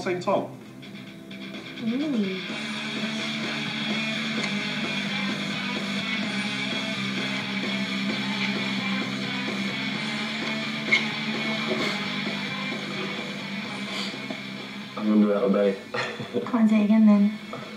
St. Tom. Ooh. I'm under that bay. Can't say again then.